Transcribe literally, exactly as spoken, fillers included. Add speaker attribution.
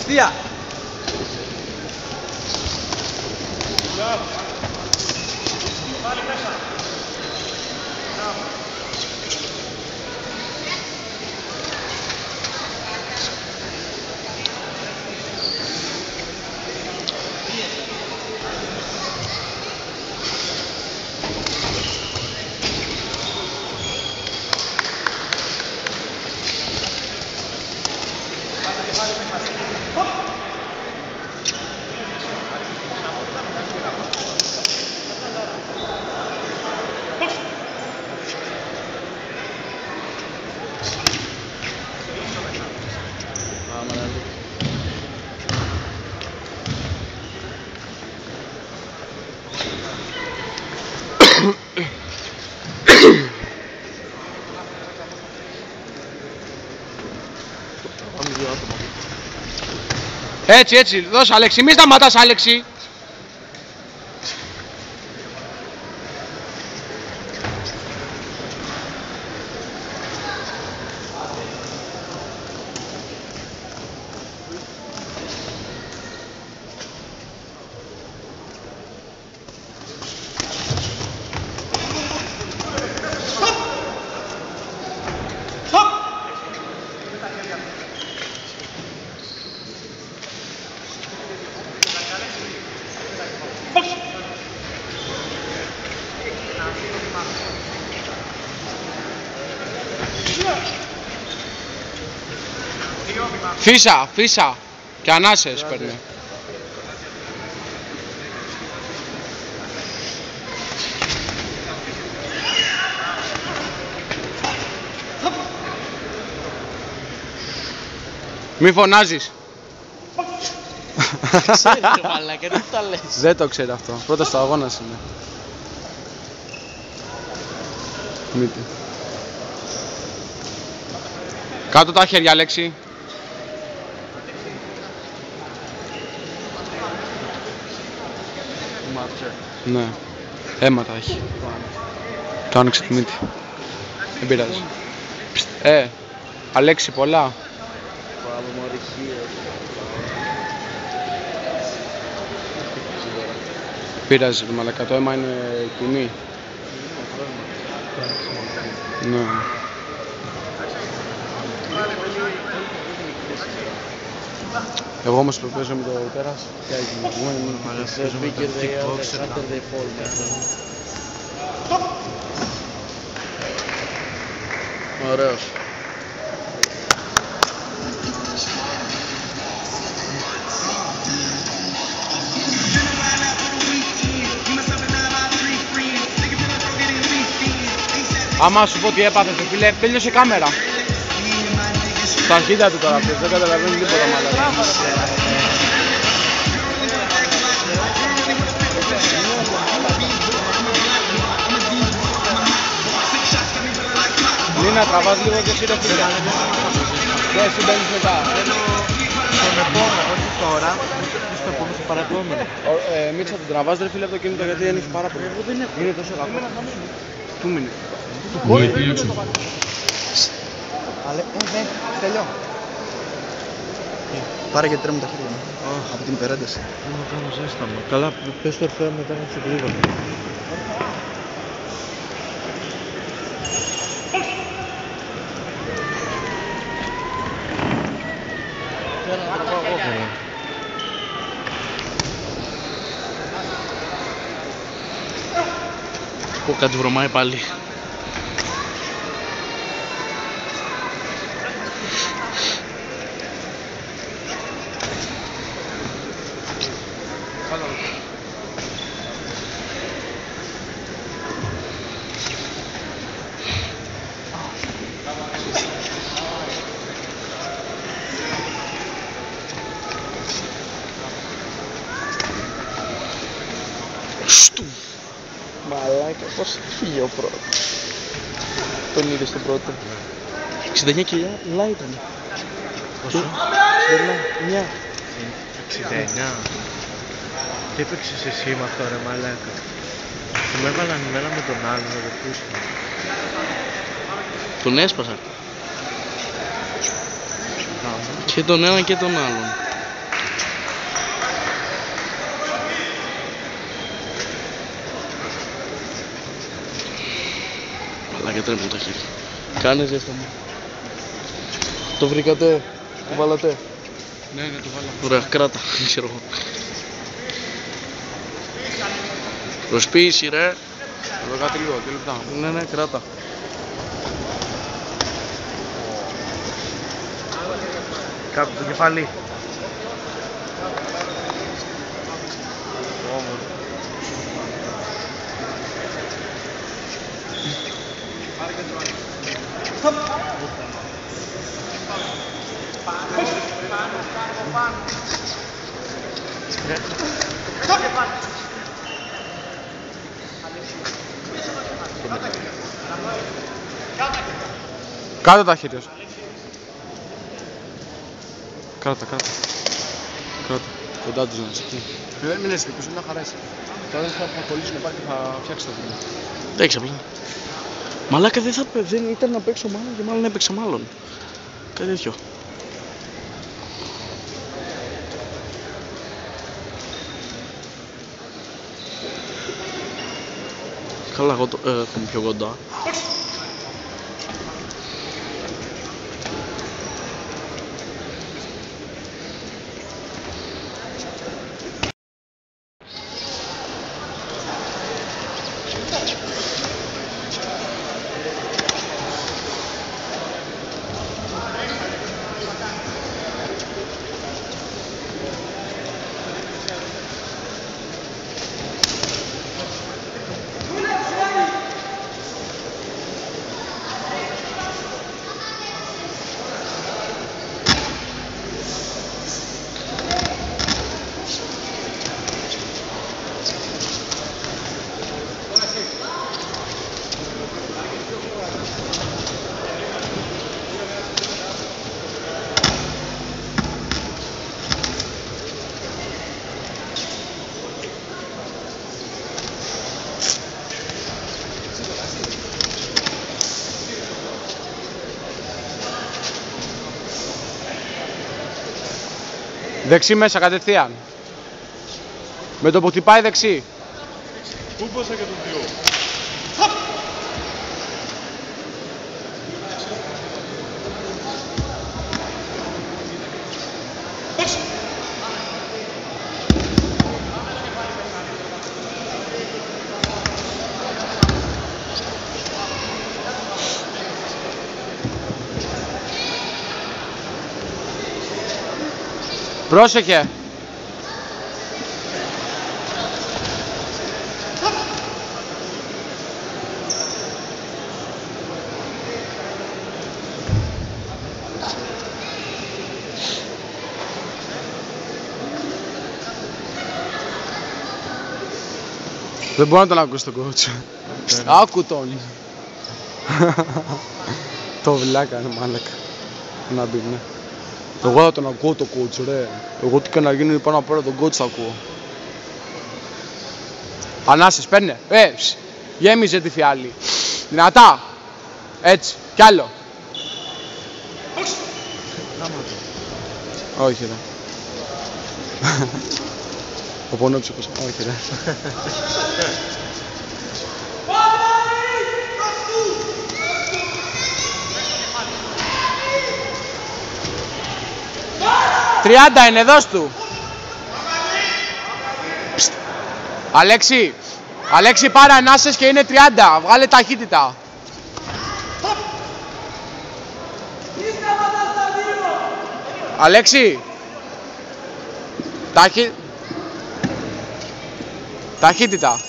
Speaker 1: Ευθεία. Πάλι μέσα.
Speaker 2: Έτσι, έτσι, δώσε Αλέξη, μη σταματάς Αλέξη. Φύσα, φύσα και ανάσες παίρνει. Μη φωνάζεις.
Speaker 3: Ξέρει το μαλάκα, δεν τα λες.
Speaker 2: Δεν το ξέρει αυτό, πρώτα στο αγώνας είναι. Μύτη. Κάτω τα χέρια Αλέξη. Ναι, αίματα έχει. Το άνοιξε τη μύτη. Δεν πειράζει. Ε, Αλέξη πολλά. Πειράζει το μαλάκα, το αίμα είναι τιμή. Ναι. Εγώ όμως που παίζω με το τέρας και
Speaker 3: Παίζω με το kickboxer.
Speaker 2: Ωραίος. Άμα σου πω τι έπαθες φίλε, τέλειωσε η κάμερα. Στα αρχίδια του τώρα αυτός, δεν καταλαβαίνει τίποτα μάλλον. Λίνα, τραβάς λίγο και εσύ ρε φίλε. Και εσύ μπαίνεις μετά.
Speaker 3: Στον επόμενο, όχι τώρα, στο επόμενο, στο παρεπόμενο.
Speaker 2: Μίτσα, τον τραβάς ρε φίλε από το κινητό γιατί δεν έχει πάρα πολύ. Είναι τόσο κακό. Πού μείνει.
Speaker 1: Αλλά, ε, ναι, τελειώ. Πάρε και τρέμουν τα χέρια μου. Από την υπερένταση.
Speaker 3: Δεν μου κάνω ζέσταμα. Καλά, πες το ερθέα μετά να σε γρήγορα. Θέλω να τραβάω εγώ θέλω. Πω κάτι βρωμάει πάλι.
Speaker 2: Στου! Μαλάκα, πώς φύγε ο πρώτος. Τον είδες τον πρώτο. εξήντα εννιά κιλά ήταν.
Speaker 3: Πόσο?
Speaker 2: εννιά.
Speaker 3: εξήντα εννιά. Τι έπαιξες εσύ με αυτό ρε μαλάκα? Του με έβαλαν εμένα με τον άλλον να το πούσουν.
Speaker 2: Τον έσπασα. Και τον ένα και τον άλλον. γιατί τρέμουν τα χέρια. Κάνε ζέστα μου. Το βρήκατε, το βάλατε.
Speaker 3: Ναι, ναι, το βάλαμε.
Speaker 2: Ωραία, κράτα, ξέρω εγώ. Προσποίηση ρε.
Speaker 3: Εδώ κάτι λίγο, δύο λεπτά.
Speaker 2: Ναι, ναι, κράτα.
Speaker 3: Κάτω το κεφάλι.
Speaker 1: Κάτω τα χέρια σου. Κράτα, κράτα. Κράτα. Κοντά τους να είσαι εκεί. Μην είσαι δικός, είναι να χαράσει. Τώρα θα, θα κολλήσουν πάρει και θα φτιάξει το βίντεο.
Speaker 2: Εντάξει απλά. Μαλάκα δεν, θα, δεν ήταν να παίξω μάλλον και μάλλον έπαιξα μάλλον. Κάτι τέτοιο. Καλά, εγώ το, ε, είμαι πιο κοντά.
Speaker 1: Δεξί μέσα κατευθείαν. Με το που χτυπάει δεξί.
Speaker 3: Πού πόσα και το δύο.
Speaker 1: Πρόσεχε. Δεν μπορώ να τον ακούσει τον κότσο. Άκου τον. Το βλάκα είναι μάλακα. Να μπει, ναι. Εγώ θα τον ακούω το κότσο ρε. Εγώ τι και να γίνει πάνω απ' όλα τον κότσο θα ακούω. Ανάσες, παίρνε. Ε, ψ, γέμιζε τη φιάλη. Δυνατά. Έτσι, κι άλλο. Όχι ρε. Ο πονόψυχος, όχι ρε. τριάντα είναι, δώσ' του. Ψτ. Αλέξη, Αλέξη πάρε ανάσες και είναι τριάντα, βγάλε ταχύτητα. Αλέξη, ταχύ... ταχύτητα.